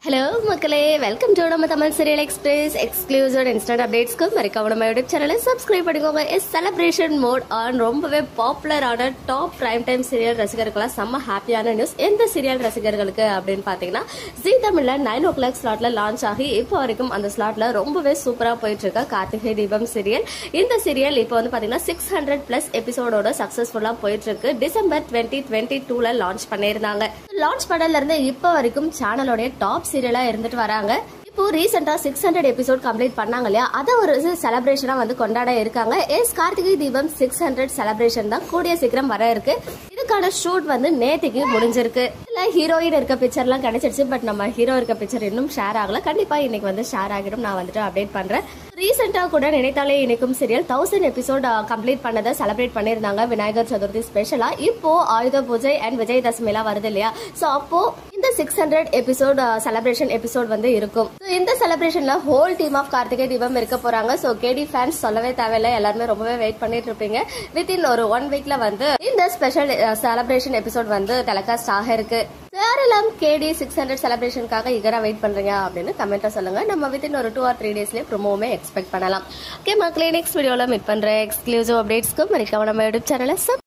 Hello மக்களே, welcome to நம்ம Tamil serial express exclusive instant அப்டேட்ஸ்க்கு மறக்காம நம்ம யூடியூப் சேனலை சப்ஸ்கிரைப் பண்ணிக்கோங்க. செலிப்ரேஷன் மோட் ஆன் ரொம்பவே பாப்புலரான டாப் பிரைம் டைம் சீரியல் ரசிகர்களுக்கெல்லாம் செம்ம ஹாப்பியான நியூஸ். எந்த சீரியல் ரசிகர்களுக்கு அப்படின்னு பாத்தீங்கன்னா, ஜீ தமிழ்ல 9 o'clock ஸ்லாட்ல லான்ச் ஆகி இப்போ வரைக்கும் அந்த ஸ்லாட்ல ரொம்பவே சூப்பரா போயிட்டு இருக்க கார்த்திகை தீபம் சீரியல். இந்த சீரியல் இப்போ வந்து பாத்தீங்கன்னா 600+ எபிசோடோட சக்சஸ்ஃபுல்லா போயிட்டு இருக்கு. டிசம்பர் 2022ல லான்ச் பண்ணிருந்தாங்க. லான்ச் பண்ணல இருந்து இப்போ வரைக்கும் சேனலோட டாப் சீரியலா இருந்துட்டு வராங்க. இப்போ ரீசெண்டா 600 எபிசோட் கம்ப்ளீட் பண்ணாங்க இல்லையா, அத ஒரு செலிப்ரேஷனா வந்து கொண்டாட இருக்காங்க. கார்த்திகை தீபம் 600 செலிப்ரேஷன் தான் கூடிய சீக்கிரம் வர இருக்கு. இதுக்கான ஷூட் வந்து நேத்திக்கு முடிஞ்சிருக்கு. இல்ல ஹீரோயின் இருக்க பிக்சர் எல்லாம் கிடைச்சிருச்சு, பட் நம்ம ஹீரோ இருக்க பிக்சர் இன்னும் ஷேர் ஆகல. கண்டிப்பா இன்னைக்கு வந்து ஷேர் ஆகிடும். நான் வந்துட்டு அப்டேட் பண்றேன். ரீசெண்டா கூட நினைத்தாலே இணைக்கும் சீரியல் 1000 எபிசோட் கம்ப்ளீட் பண்ணதை செலிப்ரேட் பண்ணிருந்தாங்க விநாயகர் சதுர்த்தி ஸ்பெஷலா. இப்போ ஆயுத பூஜை அண்ட் விஜயதசமி எல்லாம் வருது இல்லையா, சோ அப்போ இந்த 600 எபிசோட் செலிப்ரேஷன் எபிசோட் வந்து இருக்கும். இந்த செலிப்ரேஷன்ல whole team of Karthigai Deepam இருக்க போறாங்க. சோ கேடி ஃபேன்ஸ் சொல்லவே தேவையில்லை, எல்லாருமே ரொம்பவே வெயிட் பண்ணிட்டு இருப்பீங்க. வித்தின் ஒரு 1 வீக்ல வந்து இந்த ஸ்பெஷல் செலிப்ரேஷன் எபிசோட் வந்து டெலிகாஸ்ட் ஆக இருக்கு. யாரெல்லாம் கேடி 600 செலிப்ரேஷனுக்காக ஈகரா வெயிட் பண்றீங்க அப்படின்னு கமெண்ட்ல சொல்லுங்க. நம்ம வித்தின் ஒரு 2 or 3 டேஸ்லயே ப்ரோமோவுமே எக்ஸ்பெக்ட் பண்ணலாம். ஓகே மக்களே, நெக்ஸ்ட் வீடியோல மீட் பண்ற எக்ஸ்க்ளூசிவ் அப்டேட்ஸ்க்கு மறக்காம நம்ம யூடியூப் சேனலை